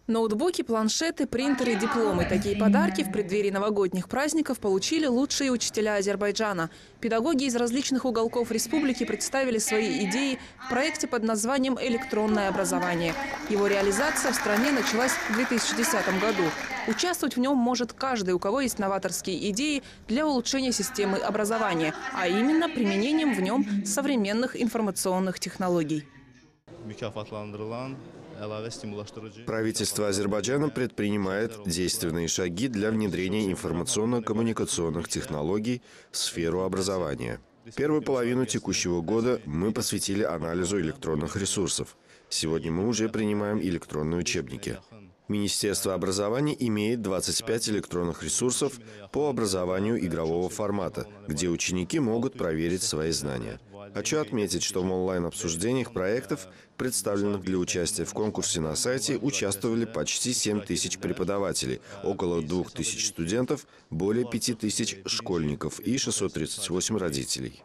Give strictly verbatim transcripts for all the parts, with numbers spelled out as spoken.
Ноутбуки, планшеты, принтеры, дипломы. Такие подарки в преддверии новогодних праздников получили лучшие учителя Азербайджана. Педагоги из различных уголков республики представили свои идеи в проекте под названием «Электронное образование». Его реализация в стране началась в две тысячи десятом году. Участвовать в нем может каждый, у кого есть новаторские идеи для улучшения системы образования, а именно применением в нем современных информационных технологий. Правительство Азербайджана предпринимает действенные шаги для внедрения информационно-коммуникационных технологий в сферу образования. Первую половину текущего года мы посвятили анализу электронных ресурсов. Сегодня мы уже принимаем электронные учебники. Министерство образования имеет двадцать пять электронных ресурсов по образованию игрового формата, где ученики могут проверить свои знания. Хочу отметить, что в онлайн-обсуждениях проектов, представленных для участия в конкурсе на сайте, участвовали почти семь тысяч преподавателей, около двух тысяч студентов, более пяти тысяч школьников и шестьсот тридцать восемь родителей.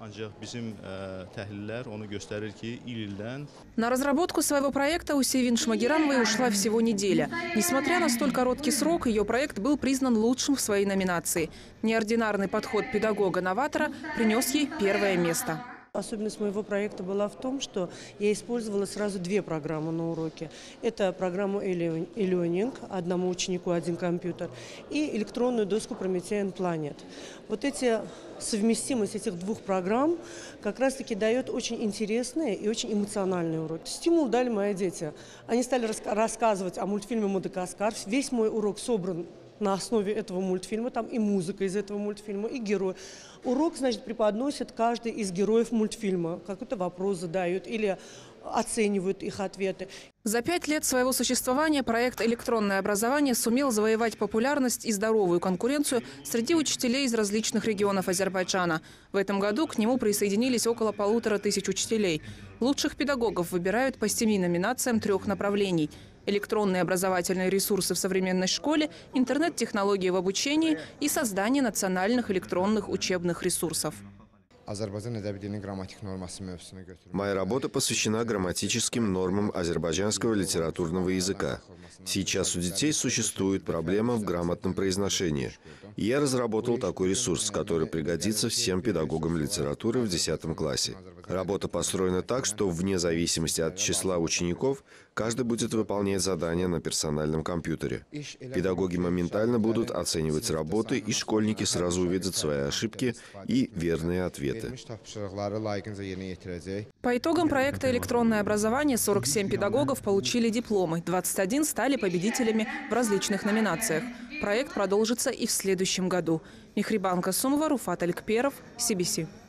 На разработку своего проекта у Севин Шмагирановой ушла всего неделя. Несмотря на столь короткий срок, ее проект был признан лучшим в своей номинации. Неординарный подход педагога-новатора принес ей первое место. Особенность моего проекта была в том, что я использовала сразу две программы на уроке. Это программу e-learning, одному ученику один компьютер, и электронную доску Promethean Planet. Вот эти совместимость этих двух программ как раз-таки дает очень интересные и очень эмоциональные уроки. Стимул дали мои дети. Они стали рассказывать о мультфильме «Мадагаскар». Весь мой урок собран на основе этого мультфильма, там и музыка из этого мультфильма, и герой. Урок, значит, преподносит каждый из героев мультфильма. Какой-то вопрос задают или оценивают их ответы. За пять лет своего существования проект «Электронное образование» сумел завоевать популярность и здоровую конкуренцию среди учителей из различных регионов Азербайджана. В этом году к нему присоединились около полутора тысяч учителей. Лучших педагогов выбирают по семи номинациям трех направлений – электронные образовательные ресурсы в современной школе, интернет-технологии в обучении и создание национальных электронных учебных ресурсов. Моя работа посвящена грамматическим нормам азербайджанского литературного языка. Сейчас у детей существует проблема в грамотном произношении. И я разработал такой ресурс, который пригодится всем педагогам литературы в десятом классе. Работа построена так, что вне зависимости от числа учеников, каждый будет выполнять задания на персональном компьютере. Педагоги моментально будут оценивать работы, и школьники сразу увидят свои ошибки и верные ответы. По итогам проекта «Электронное образование» сорок семь педагогов получили дипломы, двадцать один стали победителями в различных номинациях. Проект продолжится и в следующем году. Михрибан Касумова, Руфат Алькперов, Си Би Си.